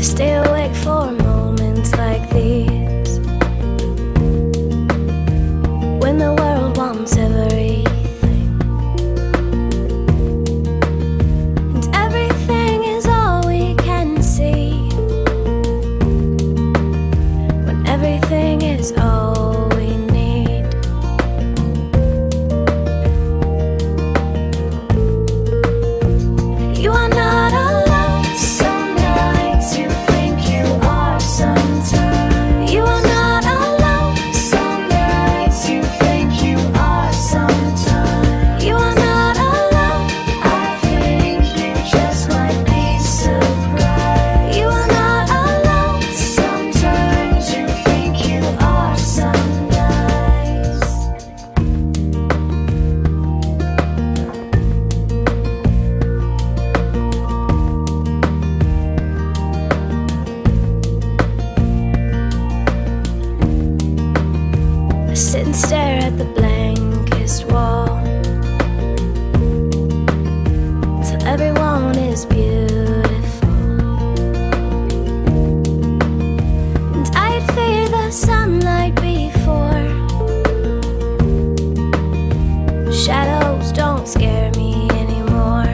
stay awake for moments like these, when the world wants everything, and everything is all we can see, when everything is all we need. You are not alone. Some nights you think you are, sometimes you are not alone. Some nights you think you are, sometimes you are not alone. I think you just might be surprised. You are not alone. Sometimes you think you are, some nights. I sit and stare at the blankest wall till everyone is beautiful, and I'd fear the sunlight before. Shadows don't scare me anymore.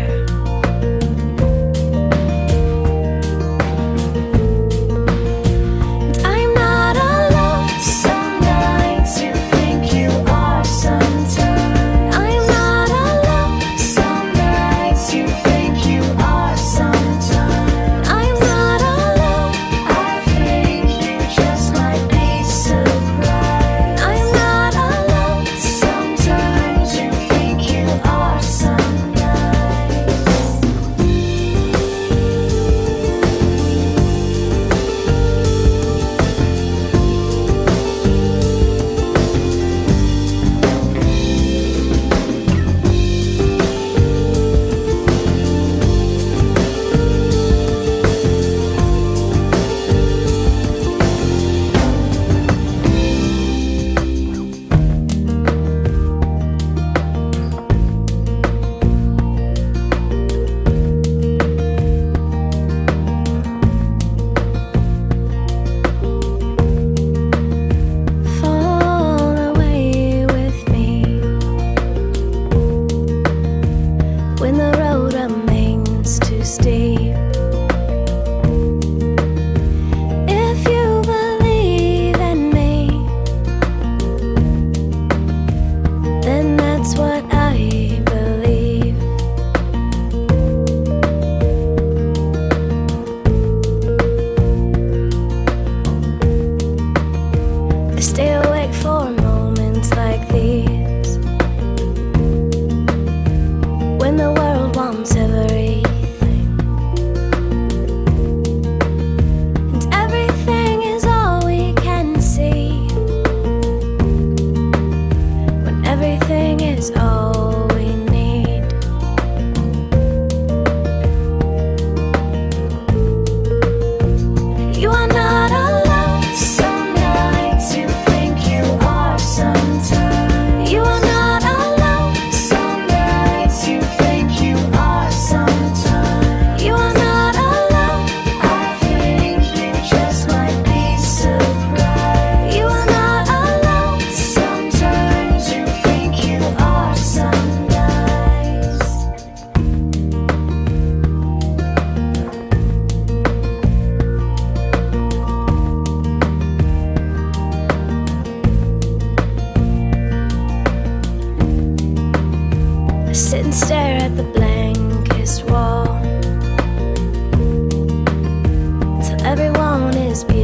And I'm not alone. Some nights you think you are, sometimes I'm not alone. Some nights you think you are, sometimes I'm not alone. I think you just might be surprised. I'm not alone. Sometimes you think you are, some nights. Fall away with me when the road remains too steep. If you believe in me, then that's what I believe. I stay awake for moments like these, when the world wants everything, and everything is all we can see, when everything is all we need. You are not alone. Some nights you think you are, sometimes you are not alone. Some nights you think you are, sometimes you are not alone. I think you just might be surprised. You are not alone. Sometimes you think you are, some nights. I sit and stare at the blankest wall till everyone is beautiful.